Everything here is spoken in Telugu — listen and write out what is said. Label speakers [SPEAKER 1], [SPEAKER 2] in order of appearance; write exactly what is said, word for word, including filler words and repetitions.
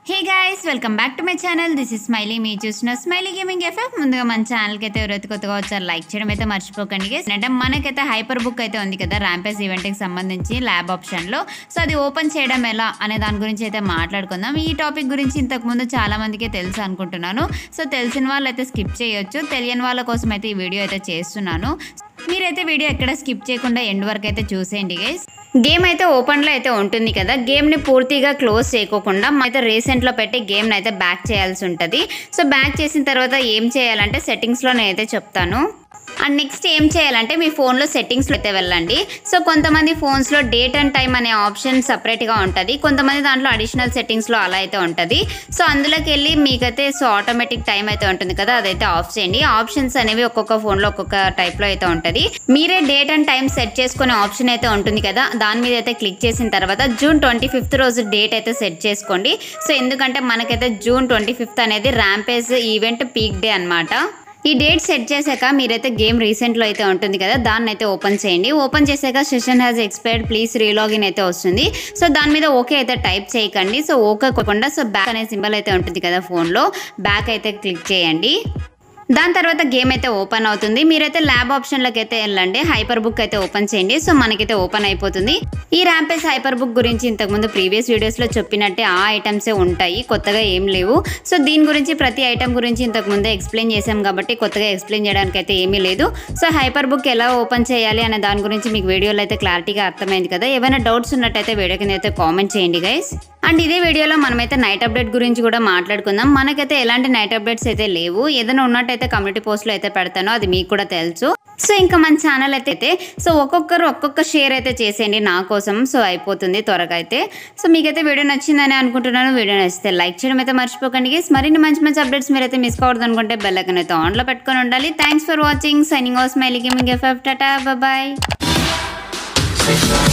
[SPEAKER 1] Hey guys, welcome back to my channel. This is Smiley. Me చూస్తున్న స్మైలీ గేమింగ్ ఎఫ్ఎఫ్. ముందుగా మన ఛానల్ కి అయితే ఎవరైతే కొత్తగా వచ్చారో లైక్ చేయడం అయితే మర్చిపోకండి గైస్. అంటే మనకైతే హైపర్ బుక్ అయితే ఉంది కదా ర్యాంపేజ్ ఈవెంట్ కి సంబంధించి ల్యాబ్ ఆప్షన్ లో. సో అది ఓపెన్ చేయడం ఎలా అనే దాని గురించి అయితే మాట్లాడుకుందాం. ఈ టాపిక్ గురించి ఇంతకు ముందు చాలా మందికి తెలుసు అనుకుంటున్నాను. సో తెలిసిన వాళ్ళు అయితే స్కిప్ చేయొచ్చు, తెలియని వాళ్ళ కోసం అయితే ఈ వీడియో అయితే చేస్తున్నాను. మీరైతే వీడియో ఎక్కడ స్కిప్ చేయకుండా ఎండ్ వరకు అయితే చూసేయండి గైస్. గేమ్ అయితే ఓపెన్లో అయితే ఉంటుంది కదా, గేమ్ని పూర్తిగా క్లోజ్ చేయకోకుండా అయితే రీసెంట్లో పెట్టి గేమ్ని అయితే బ్యాక్ చేయాల్సి ఉంటుంది. సో బ్యాక్ చేసిన తర్వాత ఏం చేయాలంటే సెట్టింగ్స్లో నేనైతే చెప్తాను. అండ్ నెక్స్ట్ ఏం చేయాలంటే మీ ఫోన్లో సెట్టింగ్స్లో అయితే వెళ్ళండి. సో కొంతమంది ఫోన్స్లో డేట్ అండ్ టైం అనే ఆప్షన్ సపరేట్గా ఉంటుంది, కొంతమంది దాంట్లో అడిషనల్ సెట్టింగ్స్లో అలా అయితే ఉంటుంది. సో అందులోకి వెళ్ళి మీకైతే సో ఆటోమేటిక్ టైం అయితే ఉంటుంది కదా, అదైతే ఆఫ్ చేయండి. ఆప్షన్స్ అనేవి ఒక్కొక్క ఫోన్లో ఒక్కొక్క టైప్లో అయితే ఉంటుంది. మీరే డేట్ అండ్ టైం సెట్ చేసుకునే ఆప్షన్ అయితే ఉంటుంది కదా, దాని మీద అయితే క్లిక్ చేసిన తర్వాత జూన్ ట్వంటీ ఫిఫ్త్ రోజు డేట్ అయితే సెట్ చేసుకోండి. సో ఎందుకంటే మనకైతే జూన్ ట్వంటీ ఫిఫ్త్ అనేది ర్యాంపేజ్ ఈవెంట్ పీక్ డే అనమాట. ఈ డేట్ సెట్ చేశాక మీరైతే గేమ్ రీసెంట్లో అయితే ఉంటుంది కదా, దాన్ని అయితే ఓపెన్ చేయండి. ఓపెన్ చేశాక session has expired please relogin అయితే వస్తుంది. సో దాని మీద ఓకే అయితే టైప్ చేయకండి. సో ఓకే కాకుండా సో బ్యాక్ అనే సింబల్ అయితే ఉంటుంది కదా ఫోన్లో, బ్యాక్ అయితే క్లిక్ చేయండి. దాని తర్వాత గేమ్ అయితే ఓపెన్ అవుతుంది. మీరైతే ల్యాబ్ ఆప్షన్లోకి అయితే వెళ్ళండి, హైపర్ బుక్ అయితే ఓపెన్ చేయండి. సో మనకైతే ఓపెన్ అయిపోతుంది. ఈ ర్యాంపేజ్ హైపర్ బుక్ గురించి ఇంతకుముందు ప్రీవియస్ వీడియోస్లో చెప్పినట్టే ఆ ఐటమ్సే ఉంటాయి, కొత్తగా ఏం లేవు. సో దీని గురించి ప్రతి ఐటమ్ గురించి ఇంతకుముందే ఎక్స్ప్లెయిన్ చేసాం కాబట్టి కొత్తగా ఎక్స్ప్లెయిన్ చేయడానికి అయితే ఏమీ లేదు. సో హైపర్ బుక్ ఎలా ఓపెన్ చేయాలి అనే దాని గురించి మీకు వీడియోలో అయితే క్లారిటీగా అర్థమైంది కదా. ఏమైనా డౌట్స్ ఉన్నట్టయితే వీడియో కింద అయితే కామెంట్ చేయండి గైస్. అండ్ ఇదే వీడియోలో మనమైతే నైట్ అప్డేట్ గురించి కూడా మాట్లాడుకుందాం. మనకైతే ఎలాంటి నైట్ అప్డేట్స్ అయితే లేవు, ఏదైనా ఉన్నట్టయితే కమ్యూనిటీ పోస్ట్లో అయితే పెడతాను, అది మీకు కూడా తెలుసు. సో ఇంకా మన ఛానల్ అయితే సో ఒక్కొక్కరు ఒక్కొక్క షేర్ అయితే చేసేయండి నా కోసం. సో అయిపోతుంది త్వరగా అయితే. సో మీకైతే వీడియో నచ్చిందని అనుకుంటున్నాను. వీడియో నచ్చితే లైక్ చేయడం అయితే మర్చిపోకండి గైస్. మరిన్ని మంచి మంచి అప్డేట్స్ మీరైతే మిస్ కావద్దు అనుకుంటే బెల్ ఐకాన్ అయితే ఆన్లో పెట్టుకొని ఉండాలి. Thanks for watching. Signing off smiley gaming FF. Tata, bye.